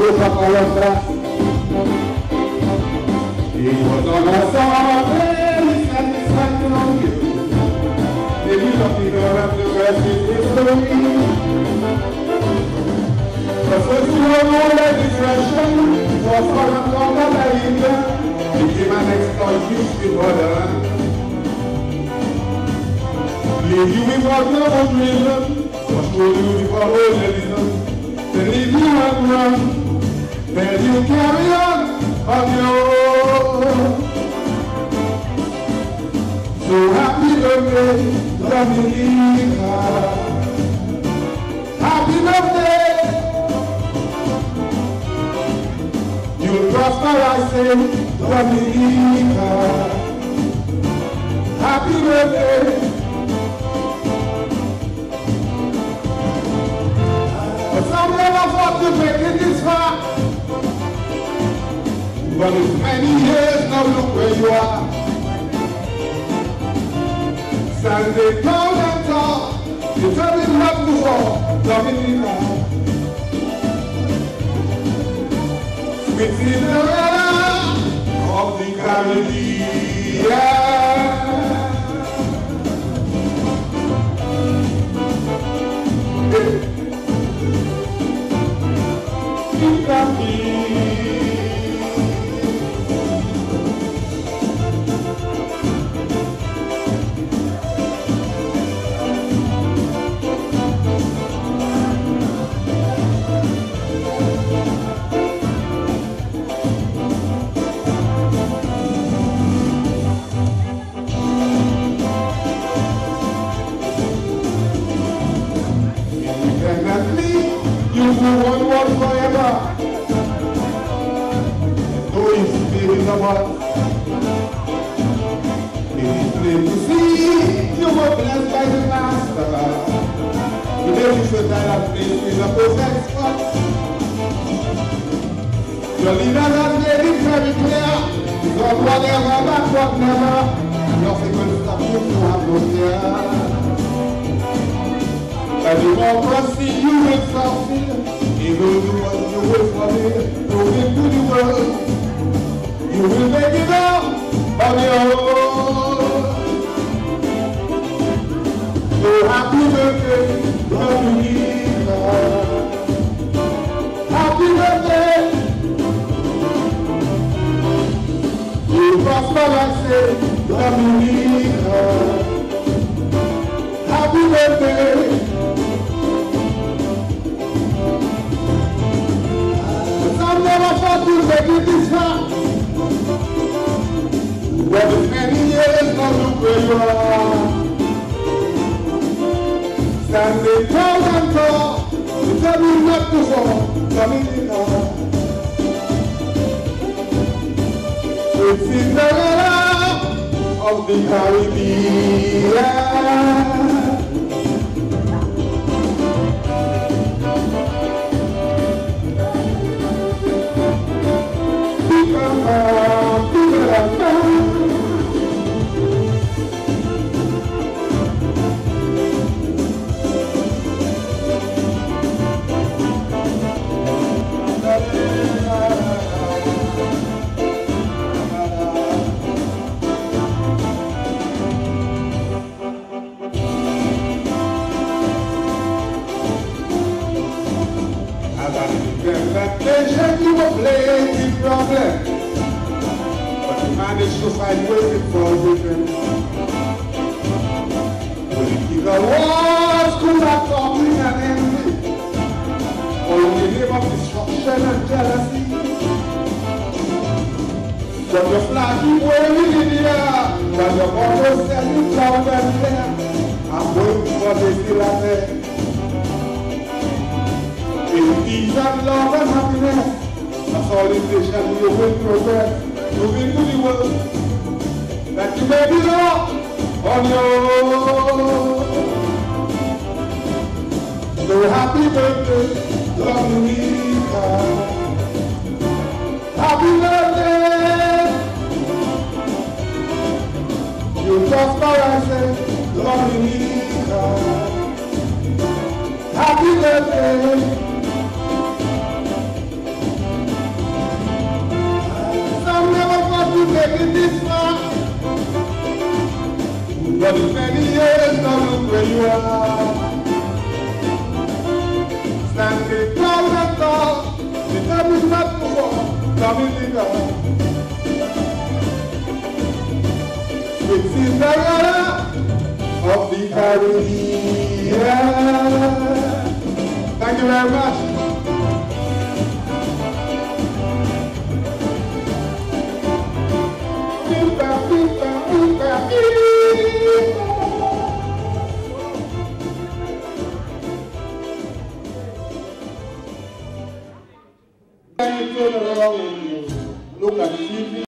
Europa con los brazos. It was on a summer very satisfaction on you. The beautiful girl of the rest is history. The first one registration was for a corner later. Became an excuse to murder. Leave you without no one reason. Was told you before all the reason. Then leave you and run. Then you carry on your own. So happy birthday, Dominica. Happy birthday. You'll prosper, I say, Dominica. Happy birthday. But some never thought to make it this far. But it's many years now, look where you are. Standing tall and tall, you tell me what to fall, Dominica. Sweet Cinderella of the Caribbean. You got me. One word forever. Though you feel in the world, it is plain to see you were blessed by the Master. You never should die and place in a perfect spot. Your leader has made it very clear. It's not whatever, but what never. Nothing will stop you to have no fear. And you won't proceed, you will succeed. You will do what you will for me. Go into the world. You will make it out on your own. So happy birthday, Dominica. Happy birthday. You prosper, I say, Dominica. Happy birthday. Never thought you'd make it this far. But it's many years now, look where you are. Standing tall and tall, you tell me not to fall, Dominica. Sweet Cinderella of the Caribbean. You were playing with problems, but you managed to find ways to solve it. Political wars could have conflict and envy, all in the name of destruction and jealousy. But your flag keep waving in the air, while your motto said you loud and clear. I'm waiting for the still out there. In peace and love and happiness, that's all this nation you will progress. Moving to the world, that you may be loved on your own. So happy birthday, Dominica. Happy birthday. You prosper, I say, Dominica. Happy birthday. army leader. With Cinderella of the Caribbean. Thank you very much. Look at TV.